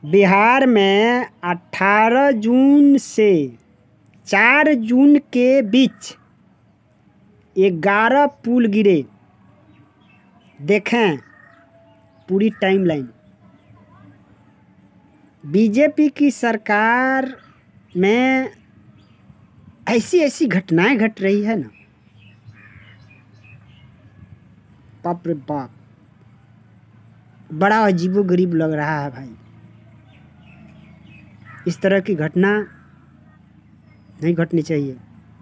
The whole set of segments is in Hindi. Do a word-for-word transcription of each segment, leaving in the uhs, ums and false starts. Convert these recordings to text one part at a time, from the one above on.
बिहार में अठारह जून से चार जून के बीच ग्यारह पुल गिरे। देखें पूरी टाइमलाइन। बीजेपी की सरकार में ऐसी ऐसी घटनाएं घट रही है ना, बाप रे बाप, बड़ा अजीबोगरीब लग रहा है भाई। इस तरह की घटना नहीं घटनी चाहिए।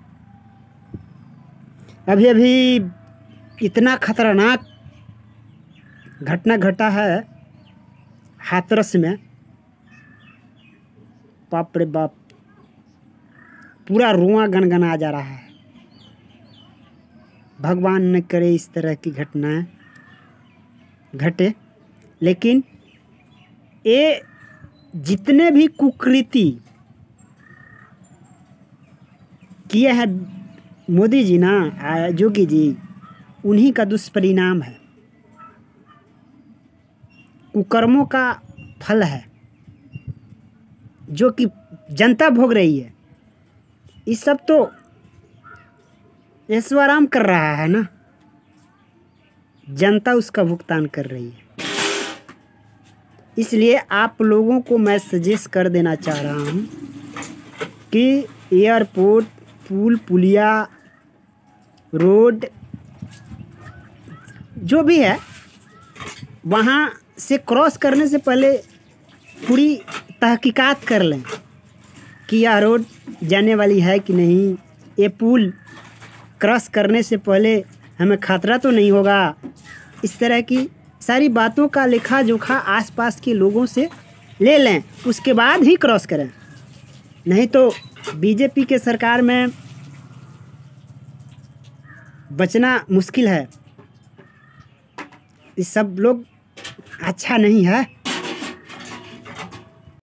अभी अभी इतना खतरनाक घटना घटा है हाथरस में, बाप रे बाप, पूरा रुआं गनगना जा रहा है। भगवान न करे इस तरह की घटनाएं घटे, लेकिन ये जितने भी कुकृति किए हैं मोदी जी ना, योगी जी, उन्हीं का दुष्परिणाम है, कुकर्मों का फल है जो कि जनता भोग रही है। इस सब तो ऐश्वराम कर रहा है ना, जनता उसका भुगतान कर रही है। इसलिए आप लोगों को मैं सजेस्ट कर देना चाह रहा हूँ कि एयरपोर्ट, पुल, पुलिया, रोड जो भी है, वहाँ से क्रॉस करने से पहले पूरी तहकीकात कर लें कि यह रोड जाने वाली है कि नहीं, ये पुल क्रॉस करने से पहले हमें खतरा तो नहीं होगा। इस तरह की सारी बातों का लेखा जोखा आसपास के लोगों से ले लें, उसके बाद ही क्रॉस करें। नहीं तो बीजेपी के सरकार में बचना मुश्किल है। ये सब लोग अच्छा नहीं है।